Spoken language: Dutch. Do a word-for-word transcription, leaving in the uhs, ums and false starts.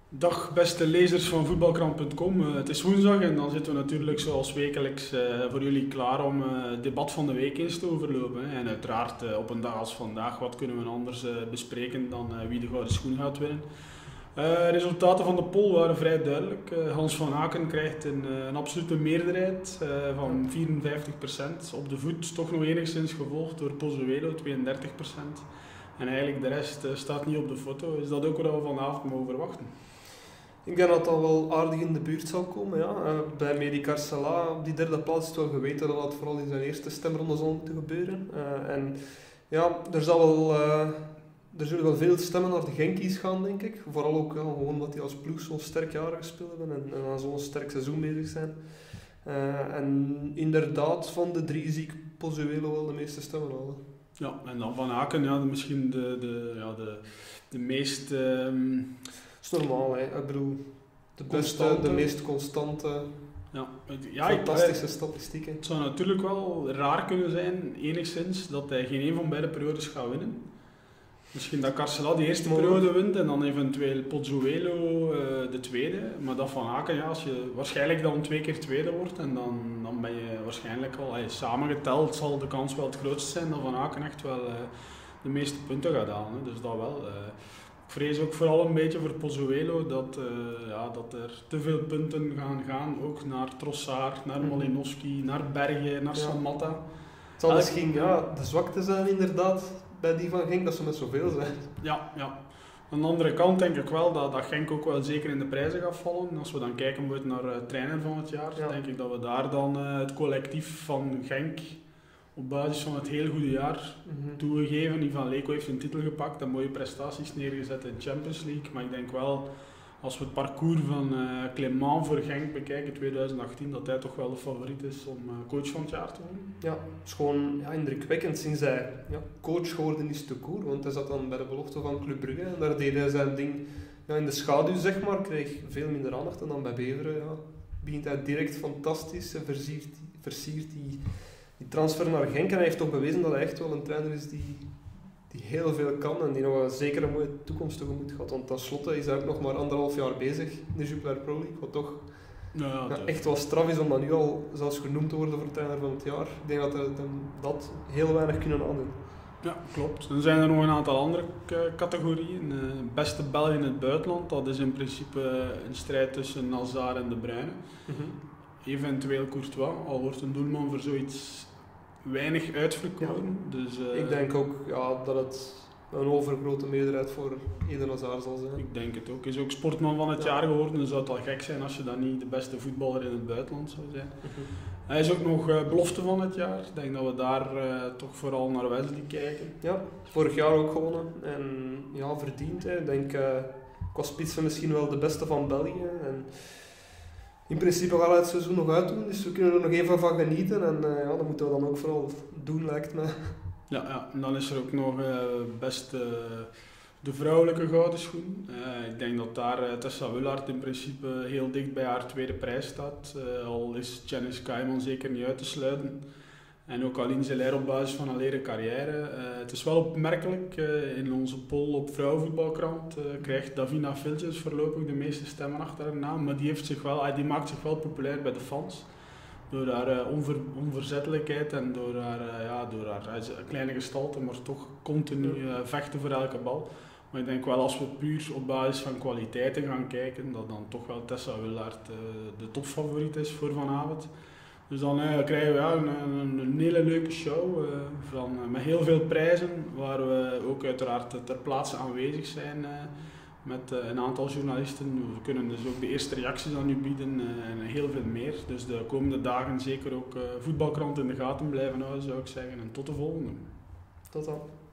Dag beste lezers van voetbalkrant punt com. Uh, het is woensdag en dan zitten we natuurlijk zoals wekelijks uh, voor jullie klaar om uh, het debat van de week eens te overlopen. Hè. En uiteraard uh, op een dag als vandaag, wat kunnen we anders uh, bespreken dan uh, wie de gouden schoen gaat winnen. Uh, resultaten van de poll waren vrij duidelijk. Uh, Hans van Aken krijgt een, uh, een absolute meerderheid uh, van vierenvijftig procent. Op de voet toch nog enigszins gevolgd door Pozuelo, tweeëndertig procent. En eigenlijk de rest uh, staat niet op de foto. Is dat ook wat we vanavond mogen verwachten? Ik denk dat dat wel aardig in de buurt zal komen. Ja. Uh, bij Mehdi Carcela op die derde plaats is het wel geweten dat dat vooral in zijn eerste stemronde zal moeten gebeuren. Uh, en ja, er, zal wel, uh, er zullen wel veel stemmen naar de Genkies gaan, denk ik. Vooral ook ja, gewoon omdat die als ploeg zo'n sterk jaar gespeeld hebben en, en aan zo'n sterk seizoen bezig zijn. Uh, en inderdaad, van de drie zie ik Pozuelo wel de meeste stemmen halen. Ja, en dan Van Aken, ja, misschien de, de, ja, de, de meest... Um... Dat is normaal, hè. Ik bedoel, de beste, constante. De meest constante, ja, ja, fantastische ik, statistieken. Het zou natuurlijk wel raar kunnen zijn, enigszins, dat hij geen een van beide periodes gaat winnen. Misschien dat Carcela de eerste periode wint en dan eventueel Pozuelo uh, de tweede. Maar dat Van Aken, ja, als je waarschijnlijk dan twee keer tweede wordt en dan, dan ben je waarschijnlijk al, hey, samengeteld zal de kans wel het grootst zijn dat Van Aken echt wel uh, de meeste punten gaat halen. Hè. Dus dat wel. Uh, Ik vrees ook vooral een beetje voor Pozuelo dat, uh, ja, dat er te veel punten gaan gaan, ook naar Trossard, naar Malinowski, naar Berge, naar ja. Samatta. Het zal misschien ja, de zwakte zijn inderdaad bij die van Genk, dat ze met zoveel zijn. Ja, ja. Aan de andere kant denk ik wel dat, dat Genk ook wel zeker in de prijzen gaat vallen. Als we dan kijken naar uh, trainer van het jaar, ja. denk ik dat we daar dan uh, het collectief van Genk op basis van het heel goede jaar mm-hmm. toegegeven. Ivan Leko heeft een titel gepakt en mooie prestaties neergezet in de Champions League. Maar ik denk wel, als we het parcours van uh, Clément voor Genk bekijken, twintig achttien, dat hij toch wel de favoriet is om uh, coach van het jaar te worden. Ja, het is gewoon ja, indrukwekkend sinds hij ja, coach geworden is te koer. Want hij zat dan bij de belofte van Club Brugge en daar deed hij zijn ding ja, in de schaduw, zeg maar. Kreeg veel minder aandacht en dan bij Beveren ja, begint hij direct fantastisch en versiert, versiert die... Die transfer naar Genk, en hij heeft toch bewezen dat hij echt wel een trainer is die, die heel veel kan en die nog een zeker een mooie toekomst tegemoet gaat. Want tenslotte is hij ook nog maar anderhalf jaar bezig in de Jupiler Pro League, wat toch ja, ja, ja, echt wel straf is om dan nu al zelfs genoemd te worden voor trainer van het jaar. Ik denk dat hij dat heel weinig kunnen aandoen. Ja, klopt. Dan zijn er nog een aantal andere categorieën. Uh, beste Belg in het buitenland, dat is in principe een strijd tussen Hazard en De Bruyne. Mm-hmm. Eventueel Courtois, al wordt een doelman voor zoiets weinig uitverkoren. Ja. Dus, uh, ik denk ook ja, dat het een overgrote meerderheid voor Eden Hazard zal zijn. Ik denk het ook. Hij is ook sportman van het ja. jaar geworden, dus zou het al gek zijn als je dan niet de beste voetballer in het buitenland zou zijn. Uh-huh. Hij is ook nog uh, belofte van het jaar. Ik denk dat we daar uh, toch vooral naar Wesley kijken. Ja, vorig jaar ook gewonnen en ja, verdiend. Hè. Ik denk uh, qua spitsen misschien wel de beste van België. En in principe gaan we het seizoen nog uitdoen, dus we kunnen er nog even van genieten en uh, ja, dat moeten we dan ook vooral doen, lijkt me. Ja, ja. En dan is er ook nog uh, best uh, de vrouwelijke gouden schoen. Uh, ik denk dat daar uh, Tessa Willaert in principe heel dicht bij haar tweede prijs staat, uh, al is Janice Kaiman zeker niet uit te sluiten. En ook Aline Zeller op basis van haar leren carrière. Uh, het is wel opmerkelijk, uh, in onze poll op Vrouwenvoetbalkrant uh, krijgt Davina Filtjes voorlopig de meeste stemmen achter haar naam. Maar die, heeft zich wel, uh, die maakt zich wel populair bij de fans. Door haar uh, onver, onverzettelijkheid en door haar, uh, ja, door haar uh, kleine gestalte, maar toch continu uh, vechten voor elke bal. Maar ik denk wel als we puur op basis van kwaliteiten gaan kijken, dat dan toch wel Tessa Willaert uh, de topfavoriet is voor vanavond. Dus dan uh, krijgen we ja, een, een, een hele leuke show uh, van, uh, met heel veel prijzen, waar we ook uiteraard ter plaatse aanwezig zijn uh, met uh, een aantal journalisten. We kunnen dus ook de eerste reacties aan u bieden uh, en heel veel meer. Dus de komende dagen zeker ook uh, voetbalkrant in de gaten blijven houden, zou ik zeggen. En tot de volgende. Tot dan.